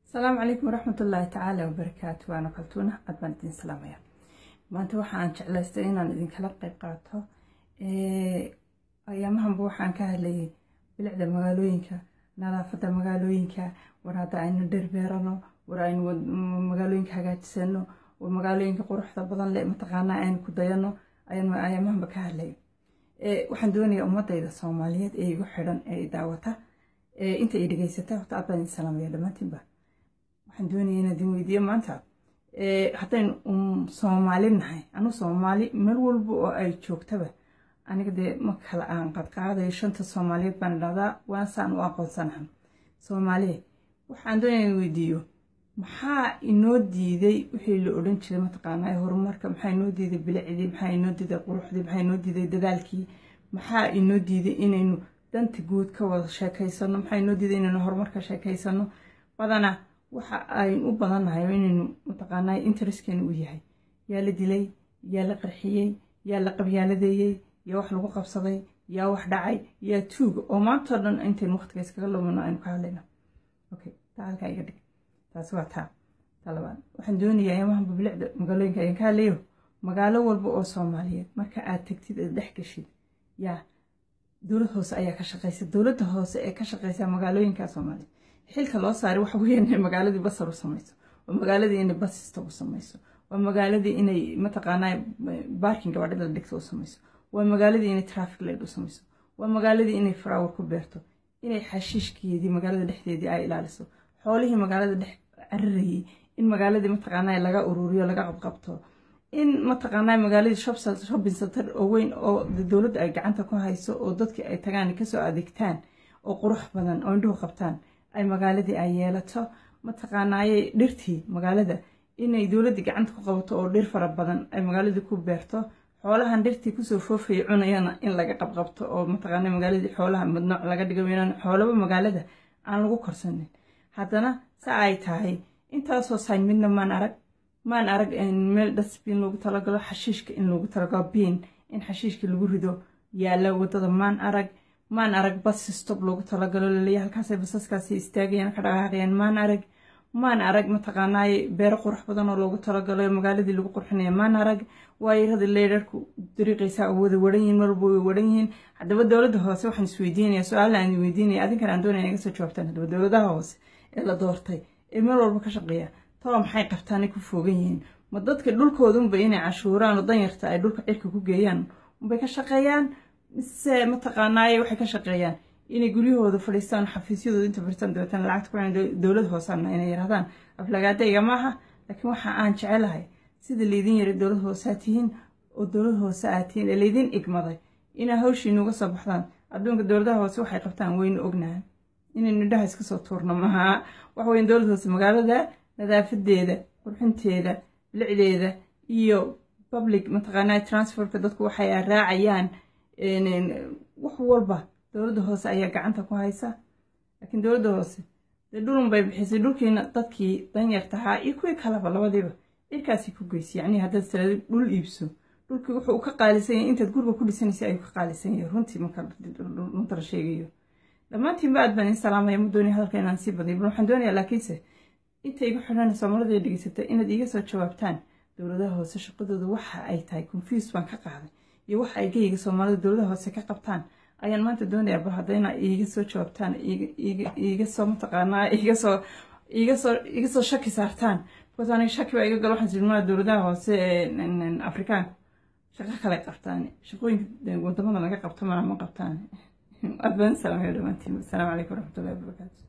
السلام عليكم ورحمة الله تعالى وبركاته. وأنا قلتونا أدبان الدين سلامية. ما أنت وحان جعلستين أن إذن كلا قيقاتها أيامهم بوحان كهلي بلعدة مغالوينك نظافة مغالوينك ورادا عين ندير بيرانو وراين مغالوينك هاقات سنو ومغالوينك قروح بضان لئي متقانا عين كديانو أيامهم بكهلي waxaan doonayaa ummadayda Soomaaliyeed ee igu xiran ee daawata inta ay dhageysata horta aad baan salaamaya dhamaantiinba waxaan doonayaa inaad weydiiyo maanta haddaan Soomaali nahay anu Soomaali meel walba oo ay joogtaba aniga de ma kala aan qadqaaday shanta Soomaaliyeed baan dhahdaa waan saan u aqoonsanahay Soomaali waxaan doonayaa weydiiyo maxaa inoo diiday wixii la oran jiray mataqaanaa horumarka maxaa inoo diiday bilicdii maxaa inoo diiday quruxdii maxaa inoo diiday dadaalkii maxaa inoo diiday inaynu danta guud ka wada sheekaysano maxaa inoo diiday inaynu horumarka sheekaysano badana waxa ay u badanahay inaynu mataqaanaa interestkeenu u yahay yaa la dilay yaa la qarxiyay yaa la qabyaaladeeyay yaa wax lagu qabsaday yaa wax dhacay yaa tuug oo maanta dhan intaynu waqtiga iskaga lumino aynu ka hadlayno okay taalka iga dhig taas waa taa talabaan waxaan doonayaa ayamahan bilicda magaalooyinka ay ka leeyo magaalo walba oo Soomaaliyeed marka aad tagtid dhex gashid yaa dawlad hoose ayaa ka shaqeysa dawladda hoose ee ka shaqeysa magaalooyinka Soomaaliyeed xilka loo saaray waxa weeyaan magaaladii basar u samayso oo magaaladii inay bus stop u samayso oo magaaladii inay mataqaanaa parking gawadhida dhigto u samayso oo magaaladii inay traffic light u samayso oo magaaladii inay flower ku beerto inay xashiishkeedii magaalada dhexdeedii ay ilaaliso xoolihii magaalada dhex arrayay in magaaladii mataqaanaa laga ururiyo laga qabqabto in mataqaanaa magaaladii shopping center oo weyn oo dawladda ay gacanta ku hayso oo dadkii ay tagaan ka soo adeegtaan oo qurux badan oo indhuhu qabtaan ay magaaladii ay yeelato mataqaanaa dhirtii magaalada inay dawladda gacanta ku qabato oo dhir fara badan ay magaaladii ku beerto xoolahan dhirtii ku soo foofay cunayana in laga qabqabto oo mataqaanaa magaaladii xoolaha madnooc laga dhigo weynaan xoolaba magaalada aan lagu korsanin haddana saa ay tahay intaasoo sayn midna maan arag meel dustbin loogu talagalo xashiishka in loogu talagalo bin in xashiishka lagu rido yaala wadada maan arag bus stop loogu talagalo laleeyahay halkaasay basaskaasi istaagayaan ka dhaqaaqayaan maan arag mataqaanaa beero qurux badan oo loogu talagalo magaaladii lagu qurxinayo maan arag waayirada leerarku dariiqaysa wada waran yihiin mar walba way waran yihiin haddaba dawladda hoose waxaan isweydiinayaa su'aal aan weydiinaya adinkan aan doonaya inaga soo jawaabtaan haddaba dawladaha hoose ee la doortay ee meel walba ka shaqeeya tolo maxay qabtaan ku foogan yihiin ma dadka dhulkoodunba inay cashuuraan oo danyarta ay dhulka cirka ku geeyaan unbay ka shaqeeyaan mise mataqaanaa waxay ka shaqeeyaan inay guryahooda fadhiistaan xafiisyadooda inta bartaan dawladana lacagta ku cunaan dawlad hoosana inay yiraahdaan aflagaadayga maaha laakiin waxa aan jecelahay sida leedin yiri dawlad hoosaatihiin oo dawlad hoosaatihiin ee leedin igmaday ina hawshiin uga soo baxdaan adduunka dawladaha hoose waxay qabtaan weyn ognahay inaynu dhaha iska soo tuurno maaha wax weyn dawlad hoose magaalada nadaafadeeda qurxinteeda bilicdeeda iyo public mataqaanaa transferka dadku waxay raacayaan wax walba dawladda hoose ayaa gacanta ku haysa laakiin dawladda hoose dhulun bay bixisay dhulkiina dadkii danyartaha iyo kuwii kalaba labadiiba irkaasi ku geysay yacni haddaad salaad dhul iibso dhulkii wuxuu ka qaalisan yahay intaad guriga ku dhisanaysay ayuu ka qaalisan yahay runtii marka la sheegayo dhammaantiinba aad baan salaamaya ma doonaya hadalka inaan sii badiyo bal waxaan doonayaa laakiinse inta igu xidhan Soomaalida ay dhageysatay inaad iga soo jawaabtaan dawladaha hoose shaqadooda waxa ay tahay confuse baan ka qaaday iyo waxa ay geeyga Soomaalida dawladaha hoose ka qabtaan ayaan maanta doonayaa bal haddayna iga soo jawaabtaan iga soo mataqaanaa iga soo shaki saartaan because aniga shaki baa iga gal waxaan jirnaa dawladaha hoose ee Afrikaanka shaqo kale qabtaan shaqooyinka wadamada laga qabto ma qabtaan أدبان سلام عليكم ورحمة الله وبركاته.